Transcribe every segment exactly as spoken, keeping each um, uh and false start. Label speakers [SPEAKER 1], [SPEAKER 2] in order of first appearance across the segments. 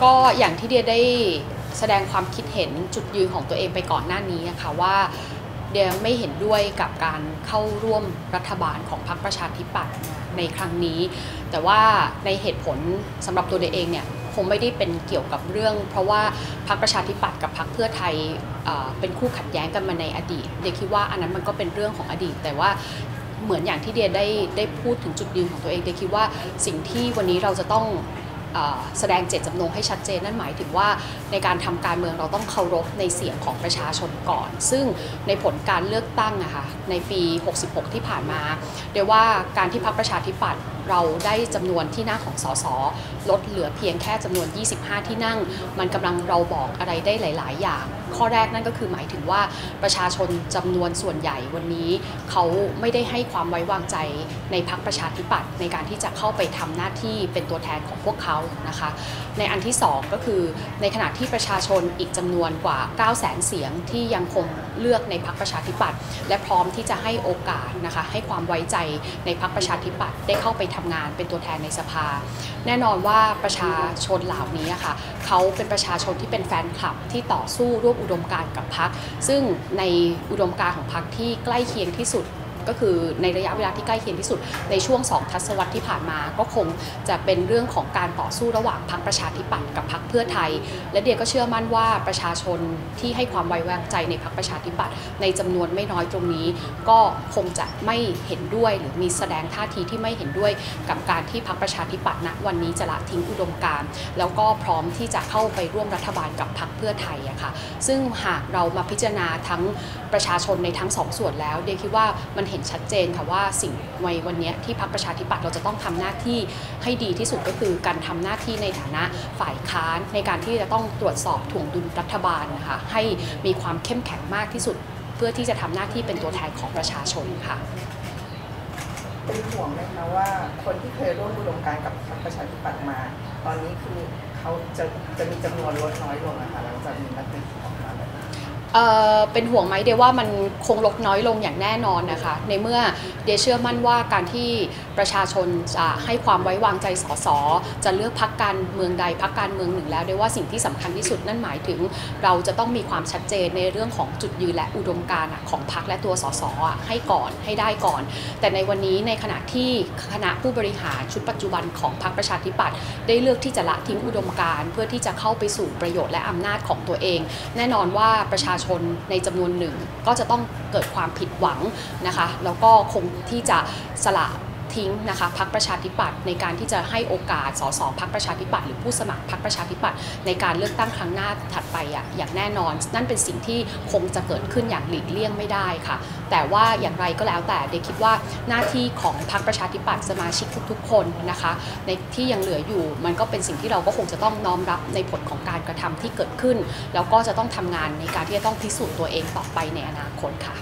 [SPEAKER 1] ก็อย่างที่เดียได้แสดงความคิดเห็นจุดยืนของตัวเองไปก่อนหน้านี้นะคะว่าเดียไม่เห็นด้วยกับการเข้าร่วมรัฐบาลของพรรคประชาธิปัตย์ในครั้งนี้แต่ว่าในเหตุผลสำหรับตัวเดียเองเนี่ยคงไม่ได้เป็นเกี่ยวกับเรื่องเพราะว่าพรรคประชาธิปัตย์กับพรรคเพื่อไทยเป็นคู่ขัดแย้งกันมาในอดีตเดียคิดว่าอันนั้นมันก็เป็นเรื่องของอดีตแต่ว่าเหมือนอย่างที่เดียได้ได้พูดถึงจุดยืนของตัวเองเดียคิดว่าสิ่งที่วันนี้เราจะต้องแสดงเจตจำนงให้ชัดเจนนั่นหมายถึงว่าในการทำการเมืองเราต้องเคารพในเสียงของประชาชนก่อนซึ่งในผลการเลือกตั้งอะค่ะในปีหกสิบหกที่ผ่านมาเดี๋ยวว่าการที่พรรคประชาธิปัตย์เราได้จำนวนที่นั่งของสสลดเหลือเพียงแค่จำนวนยี่สิบห้าที่นั่งมันกำลังเราบอกอะไรได้หลายๆอย่างข้อแรกนั่นก็คือหมายถึงว่าประชาชนจำนวนส่วนใหญ่วันนี้เขาไม่ได้ให้ความไว้วางใจในพรรคประชาธิปัตย์ในการที่จะเข้าไปทำหน้าที่เป็นตัวแทนของพวกเขานะคะในอันที่สองก็คือในขณะที่ประชาชนอีกจำนวนกว่า เก้าแสน เสียงที่ยังคงเลือกในพรรคประชาธิปัตย์และพร้อมที่จะให้โอกาสนะคะให้ความไว้ใจในพรรคประชาธิปัตย์ได้เข้าไปทำงานเป็นตัวแทนในสภาแน่นอนว่าประชาชนเหล่านี้ค่ะเขาเป็นประชาชนที่เป็นแฟนคลับที่ต่อสู้ร่วมอุดมการณ์กับพรรคซึ่งในอุดมการณ์ของพรรคที่ใกล้เคียงที่สุดก็คือในระยะเวลาที่ใกล้เคียงที่สุดในช่วงสองทศวรรษที่ผ่านมาก็คงจะเป็นเรื่องของการต่อสู้ระหว่างพรรคประชาธิปัตย์กับพรรคเพื่อไทยและเดียก็เชื่อมั่นว่าประชาชนที่ให้ความไว้วางใจในพรรคประชาธิปัตย์ในจำนวนไม่น้อยตรงนี้ก็คงจะไม่เห็นด้วยหรือมีแสดงท่าทีที่ไม่เห็นด้วยกับการที่พรรคประชาธิปัตย์ณวันนี้จะละทิ้งอุดมการณ์แล้วก็พร้อมที่จะเข้าไปร่วมรัฐบาลกับพรรคเพื่อไทยอะค่ะซึ่งหากเรามาพิจารณาทั้งประชาชนในทั้งสองส่วนแล้วเดียคิดว่ามันเห็นชัดเจนค่ะว่าสิ่งในวันนี้ที่พรรคประชาธิปัตย์เราจะต้องทำหน้าที่ให้ดีที่สุดก็คือการทำหน้าที่ในฐานะฝ่ายค้านในการที่จะต้องตรวจสอบถ่วงดุลรัฐบาลนะคะให้มีความเข้มแข็งมากที่สุดเพื่อที่จะทำหน้าที่เป็นตัวแทนของประชาชนค่ะ
[SPEAKER 2] เป็นห่วงไหมคะว่าคนที่เคยร่วมอุดมการณ์กับพรรคประชาธิปัตย์มาตอนนี้คือเขาจะจะมีจำนวนลดน้อยลงนะคะหลังจากมีมติออกมาแบบนี้
[SPEAKER 1] เอ่อเป็นห่วงไหมเดียว่ามันคงลดน้อยลงอย่างแน่นอนนะคะในเมื่อเดียเชื่อมั่นว่าการที่ประชาชนจะให้ความไว้วางใจสสจะเลือกพรรคการเมืองใดพรรคการเมืองหนึ่งแล้วเดียว่าสิ่งที่สำคัญที่สุดนั่นหมายถึงเราจะต้องมีความชัดเจนในเรื่องของจุดยืนและอุดมการณ์ของพรรคและตัวสสให้ก่อนให้ได้ก่อนแต่ในวันนี้ในขณะที่คณะผู้บริหารชุดปัจจุบันของพรรคประชาธิปัตย์ได้เลือกที่จะละทิ้งอุดมการณ์เพื่อที่จะเข้าไปสู่ประโยชน์และอำนาจของตัวเองแน่นอนว่าประชาชนในจำนวนหนึ่งก็จะต้องเกิดความผิดหวังนะคะแล้วก็คงที่จะสละทิ้งนะคะพรรคประชาธิปัตย์ในการที่จะให้โอกาสสสพรรคประชาธิปัตย์หรือผู้สมัครพรรคประชาธิปัตย์ในการเลือกตั้งครั้งหน้าถัดไปอะอย่างแน่นอนนั่นเป็นสิ่งที่คงจะเกิดขึ้นอย่างหลีกเลี่ยงไม่ได้ค่ะแต่ว่าอย่างไรก็แล้วแต่เดคิดว่าหน้าที่ของพรรคประชาธิปัตย์สมาชิกทุกๆคนนะคะในที่ยังเหลืออยู่มันก็เป็นสิ่งที่เราก็คงจะต้องน้อมรับในผลของการกระทำที่เกิดขึ้นแล้วก็จะต้องทำงานในการที่จะต้องพิสูจน์ตัวเองต่อไปในอนาคตค่ะ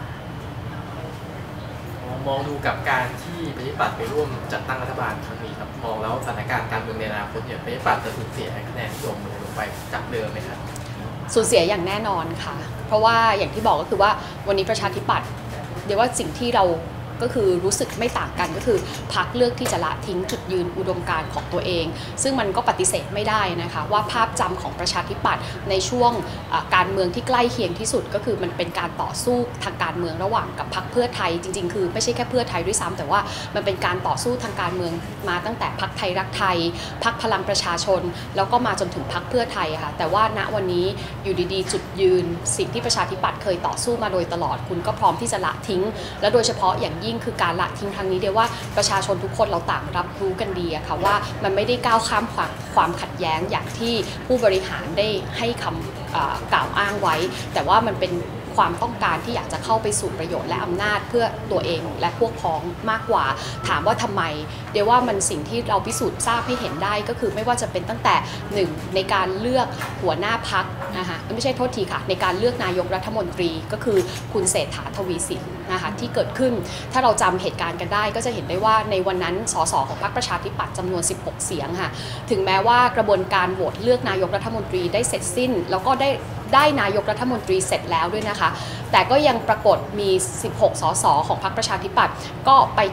[SPEAKER 3] มองดูกับการที่ประชาธิปัตย์ไปร่วมจัดตั้งรัฐบาลครั้งนี้ครับมองแล้วสถานการณ์การเมืองในอนาคตเนี่ยประชาธิปัตย์จะสูญเสียคะแนนนิยมลงไปจากเดิมไหมครับ
[SPEAKER 1] สูญเสียอย่างแน่นอนค่ะเพราะว่าอย่างที่บอกก็คือว่าวันนี้ประชาธิปัตย์เดี๋ยวว่าสิ่งที่เราก็คือรู้สึกไม่ต่างกันก็คือพรรคเลือกที่จะละทิ้งจุดยืนอุดมการณ์ของตัวเองซึ่งมันก็ปฏิเสธไม่ได้นะคะว่าภาพจำของประชาธิปัตย์ในช่วงการเมืองที่ใกล้เคียงที่สุดก็คือมันเป็นการต่อสู้ทางการเมืองระหว่างกับพรรคเพื่อไทยจริงๆคือไม่ใช่แค่เพื่อไทยด้วยซ้ำแต่ว่ามันเป็นการต่อสู้ทางการเมืองมาตั้งแต่พรรคไทยรักไทยพรรคพลังประชาชนแล้วก็มาจนถึงพรรคเพื่อไทยค่ะแต่ว่าณวันนี้อยู่ดีๆจุดยืนสิ่งที่ประชาธิปัตย์เคยต่อสู้มาโดยตลอดคุณก็พร้อมที่จะละทิ้งและโดยเฉพาะอย่างยิ่งคือการละทิ้งครั้งนี้เดียวว่าประชาชนทุกคนเราต่างรับรู้กันดีอะค่ะว่ามันไม่ได้ก้าวข้ามความความขัดแย้งอย่างที่ผู้บริหารได้ให้คำกล่าวอ้างไว้แต่ว่ามันเป็นความต้องการที่อยากจะเข้าไปสู่ประโยชน์และอำนาจเพื่อตัวเองและพวกพ้องมากกว่าถามว่าทำไมเดี๋ยวว่ามันสิ่งที่เราพิสูจน์ทราบให้เห็นได้ก็คือไม่ว่าจะเป็นตั้งแต่หนึ่งในการเลือกหัวหน้าพรรคนะคะไม่ใช่โทษทีค่ะในการเลือกนายกรัฐมนตรีก็คือคุณเศรษฐาทวีสินนะคะที่เกิดขึ้นถ้าเราจำเหตุการณ์กันได้ก็จะเห็นได้ว่าในวันนั้นสสของพรรคประชาธิปัตย์จำนวนสิบหกเสียงค่ะถึงแม้ว่ากระบวนการโหวตเลือกนายกรัฐมนตรีได้เสร็จสิ้นแล้วก็ได้ได้นายกรัฐมนตรีเสร็จแล้วด้วยนะคะแต่ก็ยังปรากฏมีสิบหกสสของพรรคประชาธิปัตย์ก็ไปกลับ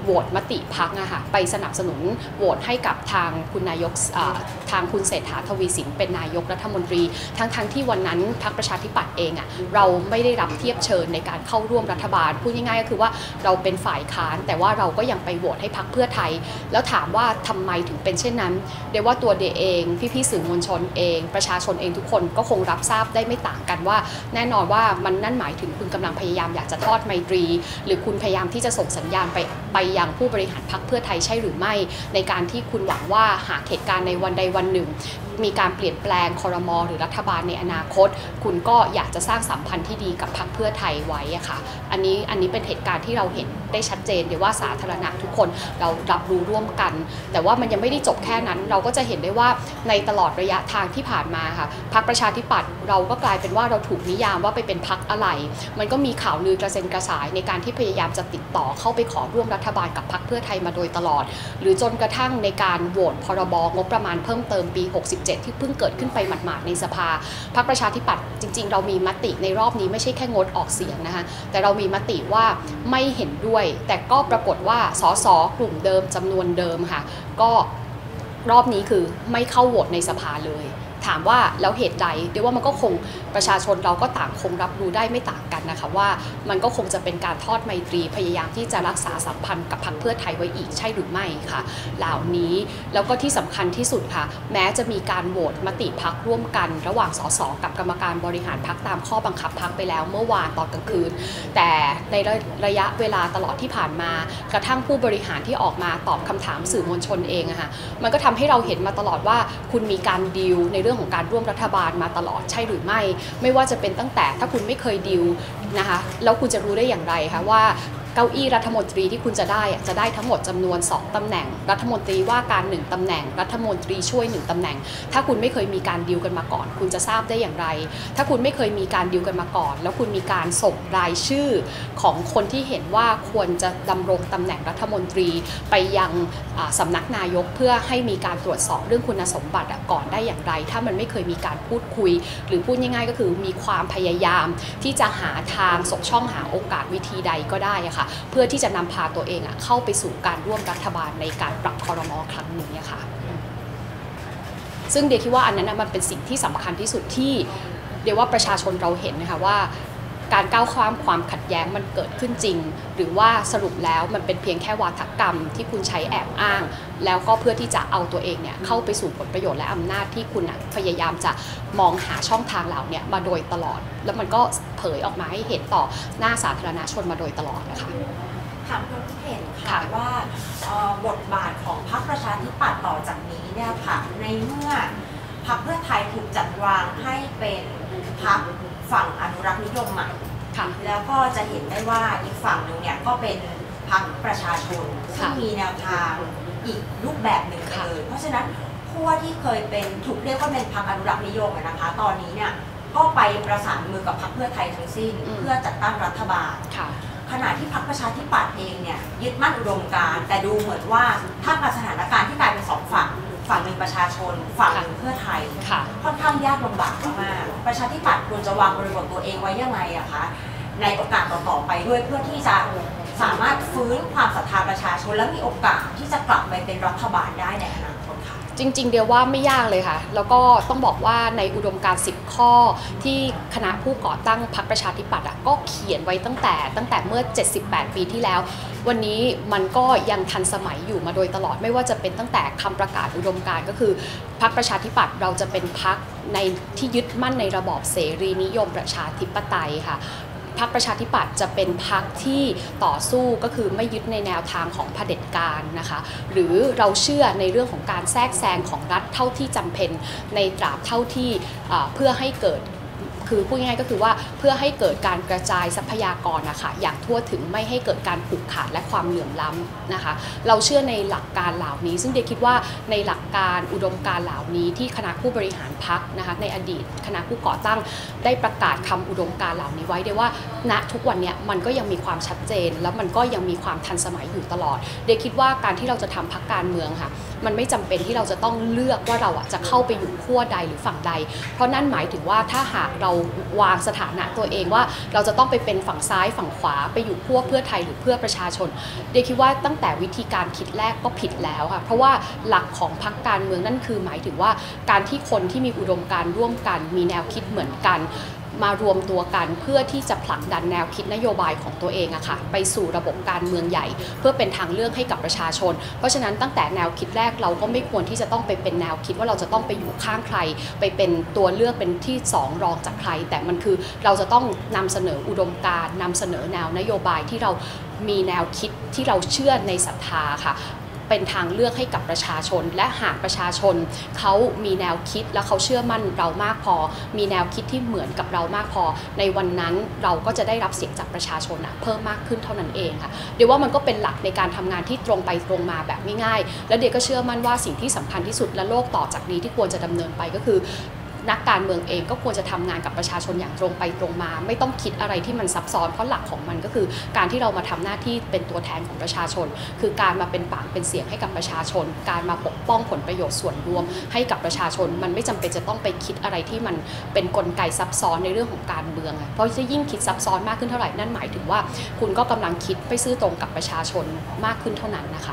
[SPEAKER 1] โหวตมติพรรคอะค่ะไปสนับสนุนโหวตให้กับทางคุณนายกทางคุณเศรษฐาทวีสินเป็นนายกรัฐมนตรีทั้งๆ ท, ที่วันนั้นพรรคประชาธิปัตย์เองอะเราไม่ได้รับเทียบเชิญในการเข้าร่วมรัฐบาลพูดง่ายๆก็คือว่าเราเป็นฝ่ายค้านแต่ว่าเราก็ยังไปโหวตให้พรรคเพื่อไทยแล้วถามว่าทำไมถึงเป็นเช่นนั้นเดี๋ยวว่าตัวเดเองพี่ๆสื่อมวลชนเองประชาชนเองทุกคนก็คงรับทราบได้ไม่ต่างกันว่าแน่นอนว่ามันนั่นหมายถึงคุณกำลังพยายามอยากจะทอดไมตรีหรือคุณพยายามที่จะส่งสัญญาณไปไปยังผู้บริหารพรรคเพื่อไทยใช่หรือไม่ในการที่คุณหวังว่าหากเหตุการณ์ในวันใดวันหนึ่งมีการเปลี่ยนแปลงครม.หรือรัฐบาลในอนาคตคุณก็อยากจะสร้างสัมพันธ์ที่ดีกับพรรคเพื่อไทยไว้อะค่ะอันนี้อันนี้เป็นเหตุการณ์ที่เราเห็นได้ชัดเจนเดี๋ยวว่าสาธารณะทุกคนเรารับรู้ร่วมกันแต่ว่ามันยังไม่ได้จบแค่นั้นเราก็จะเห็นได้ว่าในตลอดระยะทางที่ผ่านมาค่ะพรรคประชาธิปัตย์เราก็กลายเป็นว่าเราถูกนิยามว่าไปเป็นพรรคอะไรมันก็มีข่าวลือกระเซ็นกระสายในการที่พยายามจะติดต่อเข้าไปขอร่วมรัฐบาลกับพรรคเพื่อไทยมาโดยตลอดหรือจนกระทั่งในการโหวตพรบงบประมาณเพิ่มเติมปีหกสิบเจ็ดที่เพิ่งเกิดขึ้นไปหมาดๆในสภาพรรคประชาธิปัตย์จริงๆเรามีมติในรอบนี้ไม่ใช่แค่งดออกเสียงนะคะแต่เรามีมติว่าไม่เห็นด้วยแต่ก็ปรากฏว่าสสกลุ่มเดิมจำนวนเดิมค่ะก็รอบนี้คือไม่เข้าโหวตในสภาเลยถามว่าแล้วเหตุใดเดี๋ยวว่ามันก็คงประชาชนเราก็ต่างคงรับรู้ได้ไม่ต่างกันนะคะว่ามันก็คงจะเป็นการทอดไมตรีพยายามที่จะรักษาสัมพันธ์กับพรรคเพื่อไทยไว้อีกใช่หรือไม่ค่ะเหล่านี้แล้วก็ที่สำคัญที่สุดค่ะแม้จะมีการโหวตมติพรรคร่วมกันระหว่างสสกับกรรมการบริหารพรรคตามข้อบังคับพรรคไปแล้วเมื่อวานตอนกลางคืนแต่ในระยะเวลาตลอดที่ผ่านมากระทั่งผู้บริหารที่ออกมาตอบคำถามสื่อมวลชนเองอะค่ะมันก็ทำให้เราเห็นมาตลอดว่าคุณมีการดีลในเรื่องของการร่วมรัฐบาลมาตลอดใช่หรือไม่ไม่ว่าจะเป็นตั้งแต่ถ้าคุณไม่เคยดีลนะคะแล้วคุณจะรู้ได้อย่างไรคะว่าเก้าอี้รัฐมนตรีที่คุณจะได้จะได้ทั้งหมดจำนวนสองตำแหน่งรัฐมนตรีว่าการหนึ่งตำแหน่งรัฐมนตรีช่วยหนึ่งตำแหน่งถ้าคุณไม่เคยมีการดีลกันมาก่อนคุณจะทราบได้อย่างไรถ้าคุณไม่เคยมีการดีลกันมาก่อนแล้วคุณมีการส่งรายชื่อของคนที่เห็นว่าควรจะดำรงตำแหน่งรัฐมนตรีไปยังสำนักนายกเพื่อให้มีการตรวจสอบเรื่องคุณสมบัติก่อนได้อย่างไรถ้ามันไม่เคยมีการพูดคุยหรือพูดง่ายๆก็คือมีความพยายามที่จะหาทางสบช่องหาโอกาสวิธีใดก็ได้ค่ะเพื่อที่จะนำพาตัวเองเข้าไปสู่การร่วมรัฐบาลในการปรับครม.ครั้งนี้ค่ะซึ่งเดียคิดว่าอันนั้นมันเป็นสิ่งที่สำคัญที่สุดที่เดียว่าประชาชนเราเห็นนะคะว่าการก้าวข้ามความขัดแย้งมันเกิดขึ้นจริงหรือว่าสรุปแล้วมันเป็นเพียงแค่วาทกรรมที่คุณใช้แอบอ้างแล้วก็เพื่อที่จะเอาตัวเองเนี่ยเข้าไปสู่ผลประโยชน์และอำนาจที่คุณพยายามจะมองหาช่องทางเหล่านี้มาโดยตลอดแล้วมันก็เผยออกมาให้เห็นต่อหน้าสาธารณชนมาโดยตลอดนะคะ
[SPEAKER 4] ถามคุณเห็นค่ะว่าบทบาทของพรรคประชาธิปัตย์ต่อจากนี้เนี่ยค่ะในเมื่อพรรคเพื่อไทยถูกจัดวางให้เป็นพรรคฝั่งอนุรักษ์นิยมใหม่แล้วก็จะเห็นได้ว่าอีกฝั่งหนึ่งเนี่ยก็เป็นพรรคประชาชนที่มีแนวทางอีกรูปแบบหนึ่งเลยเพราะฉะนั้นขั้วที่เคยเป็นถูกเรียกว่าเป็นพรรคอนุรักษ์นิยมนะคะตอนนี้เนี่ยก็ไปประสานมือกับพรรคเพื่อไทยทั้งสิ้นเพื่อจัดตั้งรัฐบาลขณะที่พรรคประชาธิปัตย์เองเนี่ยยึดมั่นอุดมการณ์แต่ดูเหมือนว่าถ้ากับสถานการณ์ที่กลายเป็นสองฝั่งฝั่งหนึ่งประชาชนฝั่งหนึ่งเพื่อไทยค่อนข้างยากลำบากมากประชาธิปัตย์ควรจะวางบริบทตัวเองไว้ยังไงอะคะในโอกาสต่อๆไปด้วยเพื่อที่จะสามารถฟื้นความศรัทธาประชาชนและมีโอกาสที่จะกลับไปเป็นรัฐบาลได้ในอนาคตค่ะ
[SPEAKER 1] จริงๆเดียวว่าไม่ยากเลยค่ะแล้วก็ต้องบอกว่าในอุดมการณ์สิบข้อที่คณะผู้ก่อตั้งพรรคประชาธิปัตย์ก็เขียนไว้ตั้งแต่ตั้งแต่เมื่อเจ็ดสิบแปดปีที่แล้ววันนี้มันก็ยังทันสมัยอยู่มาโดยตลอดไม่ว่าจะเป็นตั้งแต่คำประกาศอุดมการณ์ก็คือพรรคประชาธิปัตย์เราจะเป็นพรรคในที่ยึดมั่นในระบอบเสรีนิยมประชาธิปไตยค่ะพรรคประชาธิปัตย์จะเป็นพรรคที่ต่อสู้ก็คือไม่ยึดในแนวทางของเผด็จการนะคะหรือเราเชื่อในเรื่องของการแทรกแซงของรัฐเท่าที่จำเป็นในตราบเท่าที่เพื่อให้เกิดคือพูดง่ายๆก็คือว่าเพื่อให้เกิดการกระจายทรัพยากรนะคะอย่างทั่วถึงไม่ให้เกิดการผูกขาดและความเหลื่อมล้ำนะคะเราเชื่อในหลักการเหล่านี้ซึ่งเดคิดว่าในหลักการอุดมการณ์เหล่านี้ที่คณะผู้บริหารพรรคนะคะในอดีตคณะผู้ก่อตั้งได้ประกาศคำอุดมการณ์เหล่านี้ไว้ได้ว่าณทุกวันนี้มันก็ยังมีความชัดเจนแล้วมันก็ยังมีความทันสมัยอยู่ตลอดเดคิดว่าการที่เราจะทำพรรคการเมืองค่ะมันไม่จำเป็นที่เราจะต้องเลือกว่าเราจะเข้าไปอยู่ขั้วใดหรือฝั่งใดเพราะนั่นหมายถึงว่าถ้าหากเราวางสถานะตัวเองว่าเราจะต้องไปเป็นฝั่งซ้ายฝั่งขวาไปอยู่พวกเพื่อไทยหรือเพื่อประชาชนเดียคิดว่าตั้งแต่วิธีการคิดแรกก็ผิดแล้วค่ะเพราะว่าหลักของพรรคการเมืองนั่นคือหมายถึงว่าการที่คนที่มีอุดมการณ์ร่วมกันมีแนวคิดเหมือนกันมารวมตัวกันเพื่อที่จะผลักดันแนวคิดนโยบายของตัวเองอะค่ะไปสู่ระบบการเมืองใหญ่เพื่อเป็นทางเลือกให้กับประชาชนเพราะฉะนั้นตั้งแต่แนวคิดแรกเราก็ไม่ควรที่จะต้องไปเป็นแนวคิดว่าเราจะต้องไปอยู่ข้างใครไปเป็นตัวเลือกเป็นที่สองรองจากใครแต่มันคือเราจะต้องนำเสนออุดมการณ์นำเสนอแนวนโยบายที่เรามีแนวคิดที่เราเชื่อในศรัทธาค่ะเป็นทางเลือกให้กับประชาชนและหากประชาชนเขามีแนวคิดและเขาเชื่อมั่นเรามากพอมีแนวคิดที่เหมือนกับเรามากพอในวันนั้นเราก็จะได้รับเสียงจากประชาชนเพิ่มมากขึ้นเท่านั้นเองค่ะเดี๋ยวว่ามันก็เป็นหลักในการทำงานที่ตรงไปตรงมาแบบง่ายๆและเดี๋ยวก็เชื่อมั่นว่าสิ่งที่สำคัญที่สุดและโลกต่อจากนี้ที่ควรจะดำเนินไปก็คือนักการเมืองเองก็ควรจะทำงานกับประชาชนอย่างตรงไปตรงมาไม่ต้องคิดอะไรที่มันซับซ้อนเพราะหลักของมันก็คือการที่เรามาทำหน้าที่เป็นตัวแทนของประชาชนคือการมาเป็นปากเป็นเสียงให้กับประชาชนการมาปกป้องผลประโยชน์ส่วนรวมให้กับประชาชนมันไม่จำเป็นจะต้องไปคิดอะไรที่มันเป็นกลไกซับซ้อนในเรื่องของการเมืองเพราะจะยิ่งคิดซับซ้อนมากขึ้นเท่าไหร่นั่นหมายถึงว่าคุณก็กำลังคิดไม่ซื่อตรงกับประชาชนมากขึ้นเท่านั้นนะคะ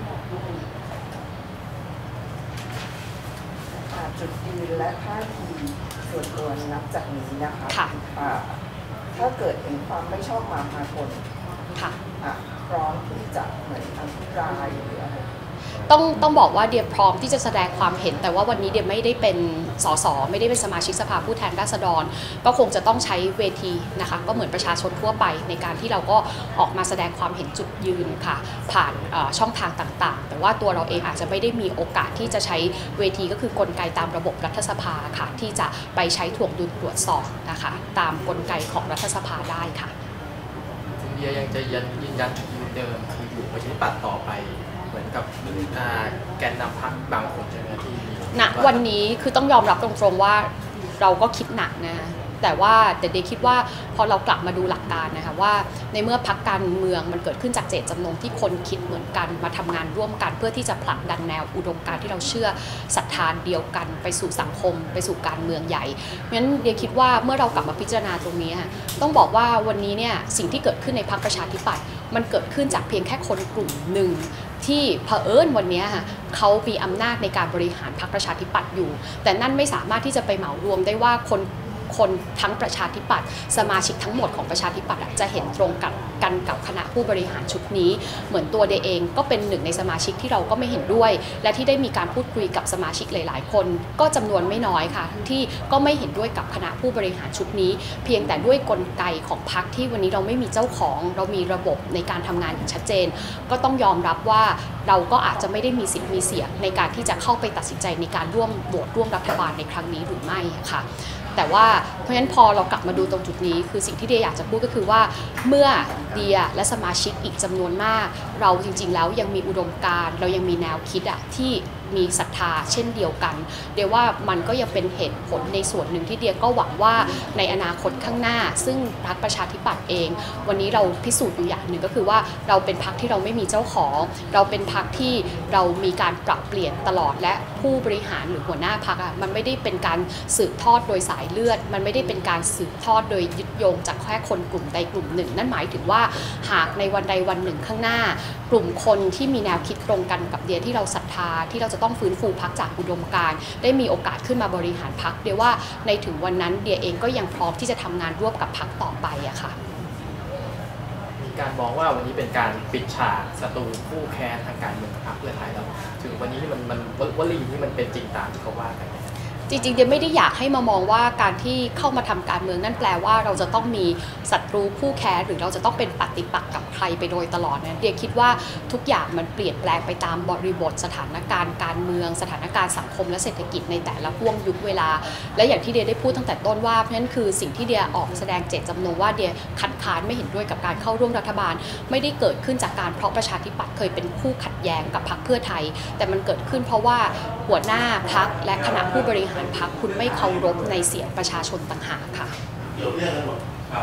[SPEAKER 2] จุดยืนและท่าทีส่วนตัวนับจากนี้นะคะถ้าเกิดเห็นความไม่ชอบมาพากลพร้อมที่จะเหมือนอภิปรายหรืออะไร
[SPEAKER 1] ต้องต้องบอกว่าเดียพร้อมที่จะแสดงความเห็นแต่ว่าวันนี้เดียไม่ได้เป็นสสไม่ได้เป็นสมาชิกสภาผู้แทนราษฎรก็คงจะต้องใช้เวทีนะคะก็เหมือนประชาชนทั่วไปในการที่เราก็ออกมาแสดงความเห็นจุดยืนค่ะผ่านช่องทางต่างๆแต่ว่าตัวเราเองอาจจะไม่ได้มีโอกาสที่จะใช้เวทีก็คือกลไกตามระบบรัฐสภาค่ะที่จะไปใช้ถ่วงดุลตรวจสอบนะคะตามกลไกของรัฐสภาได้ค่ะ
[SPEAKER 3] คุณเดียยังจะยืนยันจุดยืนเดิมคืออยู่ประชาธิปัตย์ต่อไปเหมือนกับแกนนำพรรคบางคนใช่ไหมที่
[SPEAKER 1] ณวันนี้คือต้องยอมรับตรงๆว่าเราก็คิดหนักนะแต่ว่าเดย์คิดว่าพอเรากลับมาดูหลักการนะคะว่าในเมื่อพรรคการเมืองมันเกิดขึ้นจากเจตจำนงที่คนคิดเหมือนกันมาทำงานร่วมกันเพื่อที่จะผลักดันแนวอุดมการณ์ที่เราเชื่อศรัทธาเดียวกันไปสู่สังคมไปสู่การเมืองใหญ่งั้นเดย์คิดว่าเมื่อเรากลับมาพิจารณาตรงนี้ต้องบอกว่าวันนี้เนี่ยสิ่งที่เกิดขึ้นในพรรคประชาธิปัตย์มันเกิดขึ้นจากเพียงแค่คนกลุ่มหนึ่งที่เผอิญวันนี้เขามีอำนาจในการบริหารพรรคประชาธิปัตย์อยู่แต่นั่นไม่สามารถที่จะไปเหมารวมได้ว่าคนคนทั้งประชาธิปัตย์สมาชิกทั้งหมดของประชาธิปัตย์จะเห็นตรงกันกันกับคณะผู้บริหารชุดนี้เหมือนตัวเดเองก็เป็นหนึ่งในสมาชิกที่เราก็ไม่เห็นด้วยและที่ได้มีการพูดคุยกับสมาชิกหลายๆคนก็จำนวนไม่น้อยค่ะที่ก็ไม่เห็นด้วยกับคณะผู้บริหารชุดนี้เพียงแต่ด้วยกลไกของพรรคที่วันนี้เราไม่มีเจ้าของเรามีระบบในการทำงานอย่างชัดเจนก็ต้องยอมรับว่าเราก็อาจจะไม่ได้มีสิทธิ์มีเสียงในการที่จะเข้าไปตัดสินใจในการร่วมโหวตร่วมรัฐบาลในครั้งนี้หรือไม่ค่ะแต่ว่าเพราะฉะนั้นพอเรากลับมาดูตรงจุดนี้คือสิ่งที่เดียอยากจะพูดก็คือว่าเมื่อเดียและสมาชิกอีกจำนวนมากเราจริงๆแล้วยังมีอุดมการณ์เรายังมีแนวคิดอะที่มีศรัทธาเช่นเดียวกันเดียว่ามันก็ยังเป็นเหตุผลในส่วนหนึ่งที่เดียก็หวังว่าในอนาคตข้างหน้าซึ่งพรรคประชาธิปัตย์เองวันนี้เราพิสูจน์อยู่อย่างหนึ่งก็คือว่าเราเป็นพรรคที่เราไม่มีเจ้าของเราเป็นพรรคที่เรามีการปรับเปลี่ยนตลอดและผู้บริหารหรือหัวหน้าพรรคอะมันไม่ได้เป็นการสืบทอดโดยสายเลือดมันไม่ได้เป็นการสืบทอดโดยยึดโยงจากแค่คนกลุ่มใดกลุ่มหนึ่งนั่นหมายถึงว่าหากในวันใดวันหนึ่งข้างหน้ากลุ่มคนที่มีแนวคิดตรงกันกับเดียที่เราศรัทธาที่เราจะต้องฟื้นฟูพรรคจากอุดมการณ์ได้มีโอกาสขึ้นมาบริหารพรรคเดียว่าในถึงวันนั้นเดียเองก็ยังพร้อมที่จะทำงานร่วมกับพรรคต่อไปอะค่ะ
[SPEAKER 3] มีการมองว่าวันนี้เป็นการปิดฉากศัตรูคู่แค้นทางการเมืองกับพรรคเพื่อไทยแล้วถึงวันนี้มันมันวลีนี้มันเป็นจริงตามที่เขาว่ากัน
[SPEAKER 1] จริงๆเดียไม่ได้อยากให้มามองว่าการที่เข้ามาทำการเมืองนั่นแปลว่าเราจะต้องมีศัตรูคู่แค้นหรือเราจะต้องเป็นปฏิปักษ์กับใครไปโดยตลอดนะเดียคิดว่าทุกอย่างมันเปลี่ยนแปลงไปตามบริบทสถานการณ์การเมืองสถานการณ์สังคมและเศรษฐกิจในแต่ละห่วงยุคเวลาและอย่างที่เดียได้พูดตั้งแต่ต้นว่าเพราะฉะนั้นคือสิ่งที่เดียออกแสดงเจตจำนงว่าเดียคัดค้านไม่เห็นด้วยกับการเข้าร่วมรัฐบาลไม่ได้เกิดขึ้นจากการเพราะประชาธิปัตย์เคยเป็นคู่ขัดแย้งกับพรรคเพื่อไทยแต่มันเกิดขึ้นเพราะว่าหัวหน้าพรรคและคณะผู้บริหารพรรคคุณไม่เคารพในเสียงประชาชนต่างหากค่ะ
[SPEAKER 5] เดี๋ยวเรื่องทั้งหมดครับ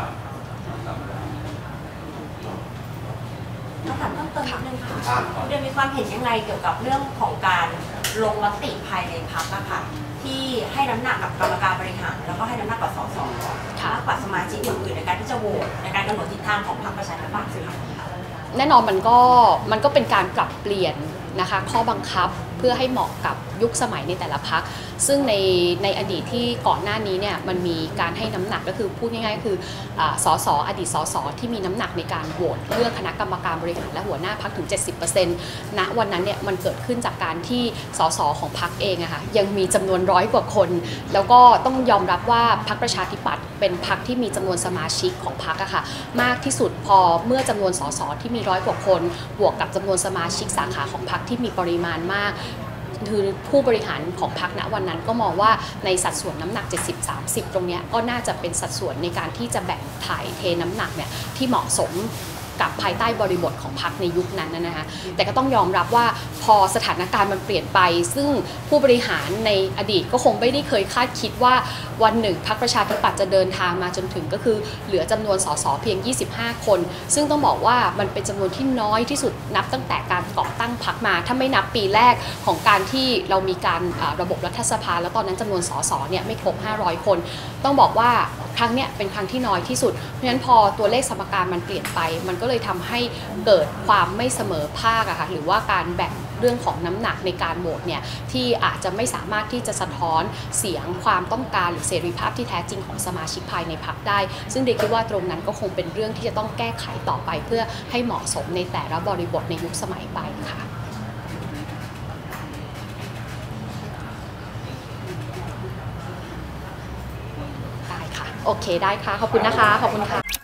[SPEAKER 4] คำถามเพิ่มเติมนิดนึงค่ะเดี๋ยวมีความเห็นยังไงเกี่ยวกับเรื่องของการลงมติภายในพรรคนะคะที่ที่ให้น้ำหนักกับกรรมการบริหารแล้วก็ให้น้ำหนักกับสสมากกว่าสมาชิกอื่นๆในการที่จะโหวตในการกำหนดทิศทางของพรรคประชาธิปัตย์ค่ะ
[SPEAKER 1] แน่นอนมันก็มันก็เป็นการปรับเปลี่ยนนะคะข้อบังคับเพื่อให้เหมาะกับยุคสมัยในแต่ละพรรคซึ่งในในอดีตที่ก่อนหน้านี้เนี่ยมันมีการให้น้ำหนักก็คือพูดง่ายๆคือสสอดีตสสที่มีน้ำหนักในการโหวตเลือกคณะกรรมการบริหารและหัวหน้าพรรคถึง เจ็ดสิบเปอร์เซ็นต์ ณวันนั้นเนี่ยมันเกิดขึ้นจากการที่สสของพรรคเองอะค่ะยังมีจำนวนร้อยกว่าคนแล้วก็ต้องยอมรับว่าพรรคประชาธิปัตย์เป็นพรรคที่มีจำนวนสมาชิกของพรรคอะค่ะมากที่สุดพอเมื่อจำนวนสสที่มีร้อยกว่าคนบวกกับจำนวนสมาชิกสาขาของพรรคที่มีปริมาณมากคือผู้บริหารของพรรคณวันนั้นก็มองว่าในสัดส่วนน้ำหนัก เจ็ดสิบ สามสิบ ตรงนี้ก็น่าจะเป็นสัดส่วนในการที่จะแบ่งถ่ายเทน้ำหนักเนี่ยที่เหมาะสมกับภายใต้บริบทของพรรคในยุคนั้นนะคะแต่ก็ต้องยอมรับว่าพอสถานการณ์มันเปลี่ยนไปซึ่งผู้บริหารในอดีตก็คงไม่ได้เคยคาดคิดว่าวันหนึ่งพรรคประชาธิปัตย์จะเดินทางมาจนถึงก็คือเหลือจำนวนสสเพียงยี่สิบห้าคนซึ่งต้องบอกว่ามันเป็นจำนวนที่น้อยที่สุดนับตั้งแต่การก่อตั้งพรรคมาถ้าไม่นับปีแรกของการที่เรามีการระบบรัฐสภาแล้วตอนนั้นจำนวนสสเนี่ยไม่ครบห้าร้อยคนต้องบอกว่าครั้งเนี้ยเป็นครั้งที่น้อยที่สุดเพราะฉะนั้นพอตัวเลขสมการมันเปลี่ยนไปมันก็เลยทำให้เกิดความไม่เสมอภาคอะค่ะหรือว่าการแบ่งเรื่องของน้ำหนักในการโหวตเนี่ยที่อาจจะไม่สามารถที่จะสะท้อนเสียงความต้องการหรือเสรีภาพที่แท้จริงของสมาชิกภายในพรรคได้ซึ่งเด็กคิดว่าตรงนั้นก็คงเป็นเรื่องที่จะต้องแก้ไขต่อไปเพื่อให้เหมาะสมในแต่ละบริบทในยุคสมัยไปค่ะได้ค่ะโอเคได้ค่ะขอบคุณนะคะขอบคุณค่ะ